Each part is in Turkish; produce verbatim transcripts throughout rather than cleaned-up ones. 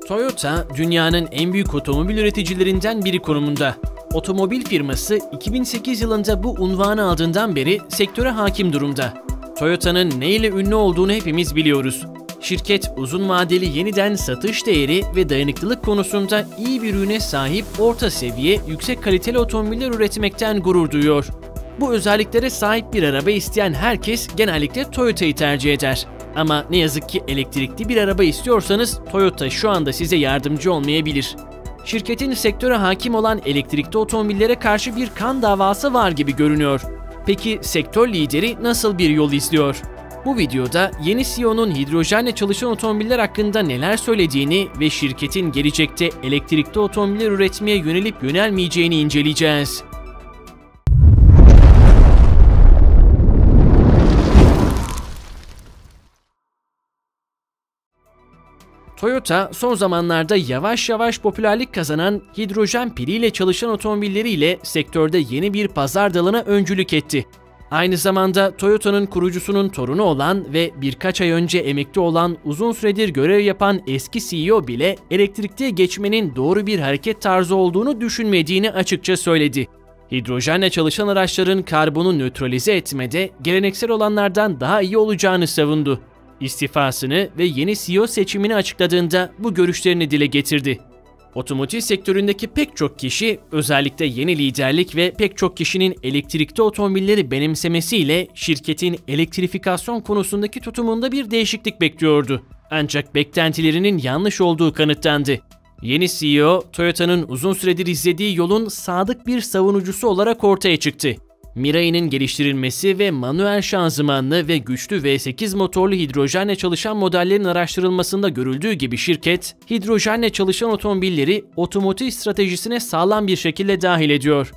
Toyota, dünyanın en büyük otomobil üreticilerinden biri konumunda. Otomobil firması iki bin sekiz yılında bu unvanı aldığından beri sektöre hakim durumda. Toyota'nın neyle ünlü olduğunu hepimiz biliyoruz. Şirket uzun vadeli yeniden satış değeri ve dayanıklılık konusunda iyi bir ürüne sahip orta seviye, yüksek kaliteli otomobiller üretmekten gurur duyuyor. Bu özelliklere sahip bir araba isteyen herkes genellikle Toyota'yı tercih eder. Ama ne yazık ki elektrikli bir araba istiyorsanız Toyota şu anda size yardımcı olmayabilir. Şirketin sektöre hakim olan elektrikli otomobillere karşı bir kan davası var gibi görünüyor. Peki sektör lideri nasıl bir yol izliyor? Bu videoda yeni C E O'nun hidrojenle çalışan otomobiller hakkında neler söylediğini ve şirketin gelecekte elektrikli otomobiller üretmeye yönelip yönelmeyeceğini inceleyeceğiz. Toyota, son zamanlarda yavaş yavaş popülerlik kazanan hidrojen piliyle çalışan otomobilleriyle sektörde yeni bir pazar dalına öncülük etti. Aynı zamanda Toyota'nın kurucusunun torunu olan ve birkaç ay önce emekli olan, uzun süredir görev yapan eski C E O bile elektrikliye geçmenin doğru bir hareket tarzı olduğunu düşünmediğini açıkça söyledi. Hidrojenle çalışan araçların karbonu nötralize etmede geleneksel olanlardan daha iyi olacağını savundu. İstifasını ve yeni C E O seçimini açıkladığında bu görüşlerini dile getirdi. Otomotiv sektöründeki pek çok kişi, özellikle yeni liderlik ve pek çok kişinin elektrikli otomobilleri benimsemesiyle şirketin elektrifikasyon konusundaki tutumunda bir değişiklik bekliyordu. Ancak beklentilerinin yanlış olduğu kanıtlandı. Yeni C E O, Toyota'nın uzun süredir izlediği yolun sadık bir savunucusu olarak ortaya çıktı. Mirai'nin geliştirilmesi ve manuel şanzımanlı ve güçlü V sekiz motorlu hidrojenle çalışan modellerin araştırılmasında görüldüğü gibi şirket, hidrojenle çalışan otomobilleri otomotiv stratejisine sağlam bir şekilde dahil ediyor.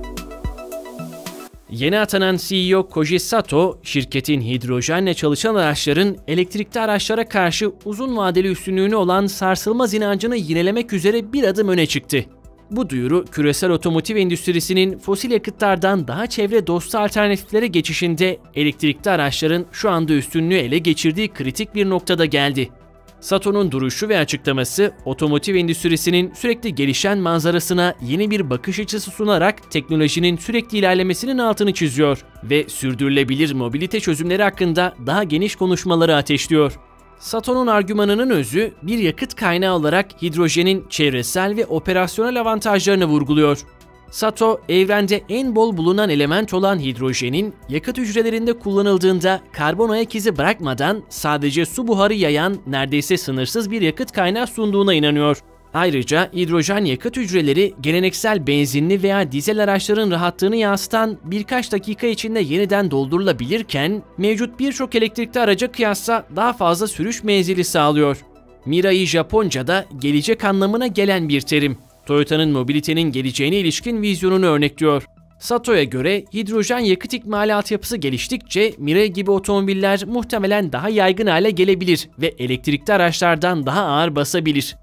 Yeni atanan C E O Koji Sato, şirketin hidrojenle çalışan araçların elektrikli araçlara karşı uzun vadeli üstünlüğünü olan sarsılmaz inancını yinelemek üzere bir adım öne çıktı. Bu duyuru, küresel otomotiv endüstrisinin fosil yakıtlardan daha çevre dostu alternatiflere geçişinde elektrikli araçların şu anda üstünlüğü ele geçirdiği kritik bir noktada geldi. Sato'nun duruşu ve açıklaması, otomotiv endüstrisinin sürekli gelişen manzarasına yeni bir bakış açısı sunarak teknolojinin sürekli ilerlemesinin altını çiziyor ve sürdürülebilir mobilite çözümleri hakkında daha geniş konuşmaları ateşliyor. Sato'nun argümanının özü, bir yakıt kaynağı olarak hidrojenin çevresel ve operasyonel avantajlarını vurguluyor. Sato, evrende en bol bulunan element olan hidrojenin yakıt hücrelerinde kullanıldığında karbon ayak izi bırakmadan sadece su buharı yayan neredeyse sınırsız bir yakıt kaynağı sunduğuna inanıyor. Ayrıca hidrojen yakıt hücreleri geleneksel benzinli veya dizel araçların rahatlığını yansıtan birkaç dakika içinde yeniden doldurulabilirken mevcut birçok elektrikli araca kıyasla daha fazla sürüş menzili sağlıyor. Mirai Japonca'da gelecek anlamına gelen bir terim. Toyota'nın mobilitenin geleceğine ilişkin vizyonunu örnekliyor. Sato'ya göre hidrojen yakıt ikmali altyapısı geliştikçe Mirai gibi otomobiller muhtemelen daha yaygın hale gelebilir ve elektrikli araçlardan daha ağır basabilir.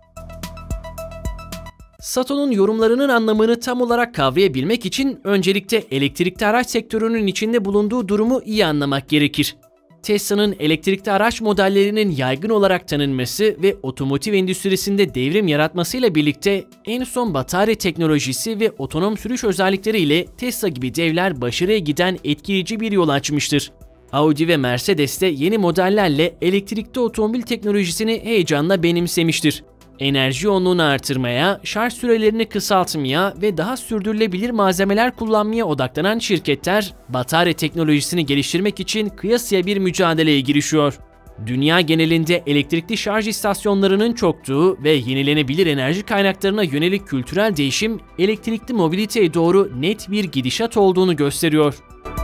Sato'nun yorumlarının anlamını tam olarak kavrayabilmek için öncelikle elektrikli araç sektörünün içinde bulunduğu durumu iyi anlamak gerekir. Tesla'nın elektrikli araç modellerinin yaygın olarak tanınması ve otomotiv endüstrisinde devrim yaratmasıyla birlikte en son batarya teknolojisi ve otonom sürüş özellikleriyle Tesla gibi devler başarıya giden etkileyici bir yol açmıştır. Audi ve Mercedes de yeni modellerle elektrikli otomobil teknolojisini heyecanla benimsemiştir. Enerji yoğunluğunu artırmaya, şarj sürelerini kısaltmaya ve daha sürdürülebilir malzemeler kullanmaya odaklanan şirketler, batarya teknolojisini geliştirmek için kıyasıya bir mücadeleye girişiyor. Dünya genelinde elektrikli şarj istasyonlarının çoktuğu ve yenilenebilir enerji kaynaklarına yönelik kültürel değişim, elektrikli mobiliteye doğru net bir gidişat olduğunu gösteriyor.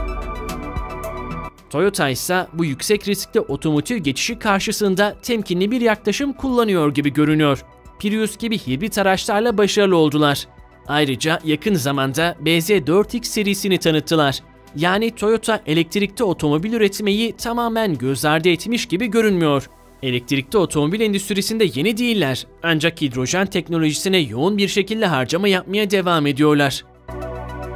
Toyota ise bu yüksek riskli otomotiv geçişi karşısında temkinli bir yaklaşım kullanıyor gibi görünüyor. Prius gibi hibrit araçlarla başarılı oldular. Ayrıca yakın zamanda B Z dört X serisini tanıttılar. Yani Toyota elektrikli otomobil üretmeyi tamamen göz ardı etmiş gibi görünmüyor. Elektrikli otomobil endüstrisinde yeni değiller, ancak hidrojen teknolojisine yoğun bir şekilde harcama yapmaya devam ediyorlar.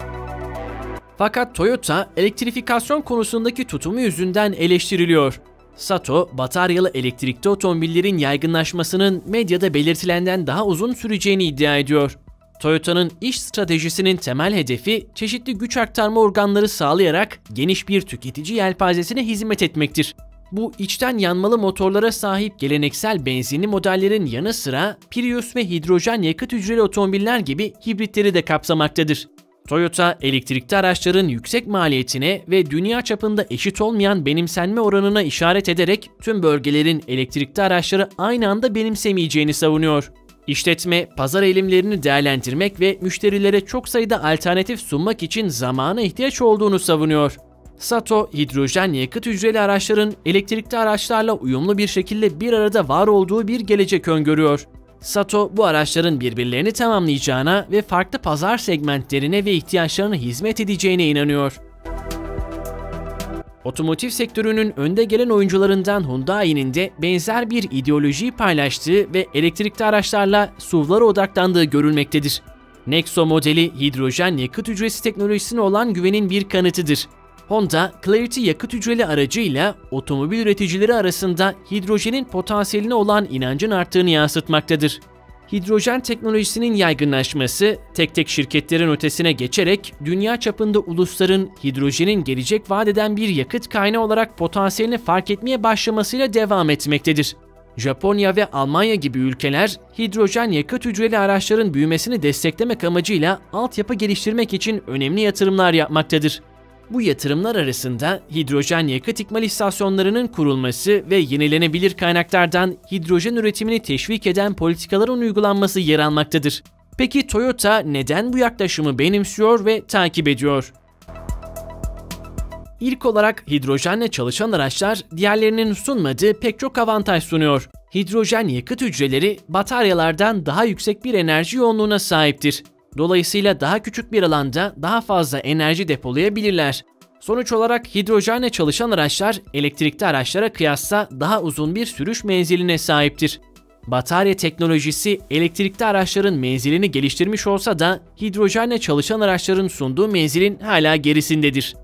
Fakat Toyota, elektrifikasyon konusundaki tutumu yüzünden eleştiriliyor. Sato, bataryalı elektrikli otomobillerin yaygınlaşmasının medyada belirtilenden daha uzun süreceğini iddia ediyor. Toyota'nın iş stratejisinin temel hedefi çeşitli güç aktarma organları sağlayarak geniş bir tüketici yelpazesine hizmet etmektir. Bu içten yanmalı motorlara sahip geleneksel benzinli modellerin yanı sıra Prius ve hidrojen yakıt hücreli otomobiller gibi hibritleri de kapsamaktadır. Toyota, elektrikli araçların yüksek maliyetine ve dünya çapında eşit olmayan benimsenme oranına işaret ederek tüm bölgelerin elektrikli araçları aynı anda benimsemeyeceğini savunuyor. İşletme, pazar eğilimlerini değerlendirmek ve müşterilere çok sayıda alternatif sunmak için zamana ihtiyaç olduğunu savunuyor. Sato, hidrojen yakıt hücreli araçların elektrikli araçlarla uyumlu bir şekilde bir arada var olduğu bir gelecek öngörüyor. Sato, bu araçların birbirlerini tamamlayacağına ve farklı pazar segmentlerine ve ihtiyaçlarına hizmet edeceğine inanıyor. Otomotiv sektörünün önde gelen oyuncularından Hyundai'nin de benzer bir ideolojiyi paylaştığı ve elektrikli araçlarla S U V'lara odaklandığı görülmektedir. Nexo modeli hidrojen yakıt hücresi teknolojisine olan güvenin bir kanıtıdır. Honda, Clarity yakıt hücreli aracıyla otomobil üreticileri arasında hidrojenin potansiyeline olan inancın arttığını yansıtmaktadır. Hidrojen teknolojisinin yaygınlaşması, tek tek şirketlerin ötesine geçerek dünya çapında ulusların hidrojenin gelecek vaat eden bir yakıt kaynağı olarak potansiyelini fark etmeye başlamasıyla devam etmektedir. Japonya ve Almanya gibi ülkeler hidrojen yakıt hücreli araçların büyümesini desteklemek amacıyla altyapı geliştirmek için önemli yatırımlar yapmaktadır. Bu yatırımlar arasında hidrojen yakıt ikmal istasyonlarının kurulması ve yenilenebilir kaynaklardan hidrojen üretimini teşvik eden politikaların uygulanması yer almaktadır. Peki Toyota neden bu yaklaşımı benimsiyor ve takip ediyor? İlk olarak hidrojenle çalışan araçlar diğerlerinin sunmadığı pek çok avantaj sunuyor. Hidrojen yakıt hücreleri bataryalardan daha yüksek bir enerji yoğunluğuna sahiptir. Dolayısıyla daha küçük bir alanda daha fazla enerji depolayabilirler. Sonuç olarak hidrojenle çalışan araçlar elektrikli araçlara kıyasla daha uzun bir sürüş menziline sahiptir. Batarya teknolojisi elektrikli araçların menzilini geliştirmiş olsa da hidrojenle çalışan araçların sunduğu menzilin hala gerisindedir.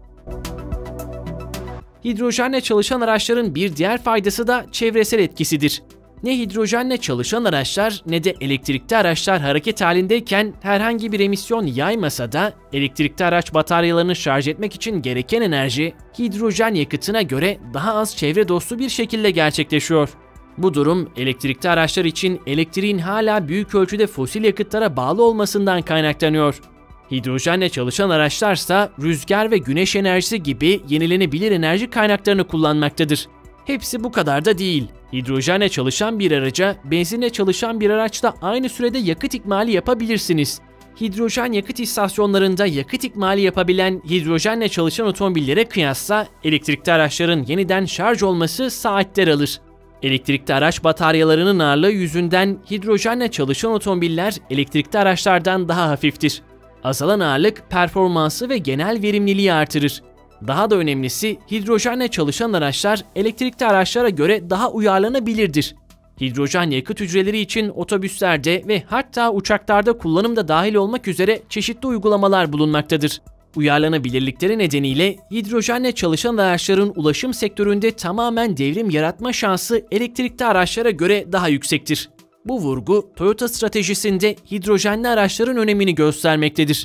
Hidrojenle çalışan araçların bir diğer faydası da çevresel etkisidir. Ne hidrojenle çalışan araçlar ne de elektrikli araçlar hareket halindeyken herhangi bir emisyon yaymasa da elektrikli araç bataryalarını şarj etmek için gereken enerji hidrojen yakıtına göre daha az çevre dostu bir şekilde gerçekleşiyor. Bu durum elektrikli araçlar için elektriğin hala büyük ölçüde fosil yakıtlara bağlı olmasından kaynaklanıyor. Hidrojenle çalışan araçlarsa rüzgar ve güneş enerjisi gibi yenilenebilir enerji kaynaklarını kullanmaktadır. Hepsi bu kadar da değil. Hidrojenle çalışan bir araca benzinle çalışan bir araçla aynı sürede yakıt ikmali yapabilirsiniz. Hidrojen yakıt istasyonlarında yakıt ikmali yapabilen hidrojenle çalışan otomobillere kıyasla elektrikli araçların yeniden şarj olması saatler alır. Elektrikli araç bataryalarının ağırlığı yüzünden hidrojenle çalışan otomobiller elektrikli araçlardan daha hafiftir. Azalan ağırlık performansı ve genel verimliliği artırır. Daha da önemlisi hidrojenle çalışan araçlar elektrikli araçlara göre daha uyarlanabilirdir. Hidrojen yakıt hücreleri için otobüslerde ve hatta uçaklarda kullanımda dahil olmak üzere çeşitli uygulamalar bulunmaktadır. Uyarlanabilirlikleri nedeniyle hidrojenle çalışan araçların ulaşım sektöründe tamamen devrim yaratma şansı elektrikli araçlara göre daha yüksektir. Bu vurgu Toyota stratejisinde hidrojenli araçların önemini göstermektedir.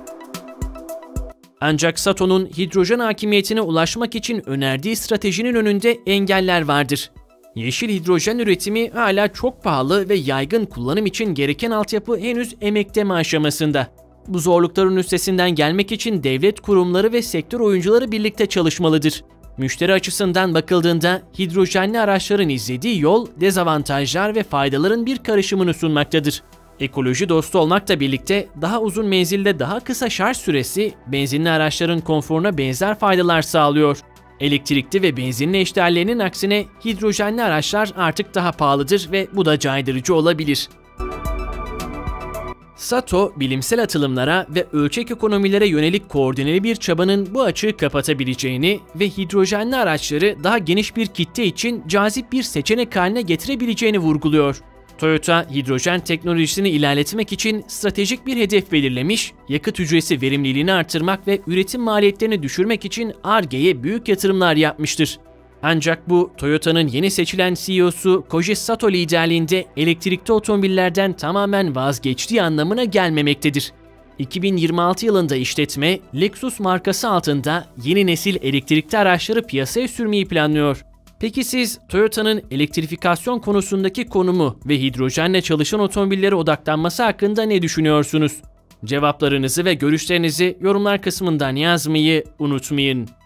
Ancak Sato'nun hidrojen hakimiyetine ulaşmak için önerdiği stratejinin önünde engeller vardır. Yeşil hidrojen üretimi hala çok pahalı ve yaygın kullanım için gereken altyapı henüz emekleme aşamasında. Bu zorlukların üstesinden gelmek için devlet kurumları ve sektör oyuncuları birlikte çalışmalıdır. Müşteri açısından bakıldığında hidrojenli araçların izlediği yol, dezavantajlar ve faydaların bir karışımını sunmaktadır. Ekoloji dostu olmakla birlikte daha uzun menzilde daha kısa şarj süresi benzinli araçların konforuna benzer faydalar sağlıyor. Elektrikli ve benzinli eşdeğerlerinin aksine hidrojenli araçlar artık daha pahalıdır ve bu da caydırıcı olabilir. Sato, bilimsel atılımlara ve ölçek ekonomilere yönelik koordineli bir çabanın bu açığı kapatabileceğini ve hidrojenli araçları daha geniş bir kitle için cazip bir seçenek haline getirebileceğini vurguluyor. Toyota, hidrojen teknolojisini ilerletmek için stratejik bir hedef belirlemiş, yakıt hücresi verimliliğini artırmak ve üretim maliyetlerini düşürmek için Ar-Ge'ye büyük yatırımlar yapmıştır. Ancak bu Toyota'nın yeni seçilen C E O'su Koji Sato liderliğinde elektrikli otomobillerden tamamen vazgeçtiği anlamına gelmemektedir. iki bin yirmi altı yılında işletme, Lexus markası altında yeni nesil elektrikli araçları piyasaya sürmeyi planlıyor. Peki siz Toyota'nın elektrifikasyon konusundaki konumu ve hidrojenle çalışan otomobillere odaklanması hakkında ne düşünüyorsunuz? Cevaplarınızı ve görüşlerinizi yorumlar kısmından yazmayı unutmayın.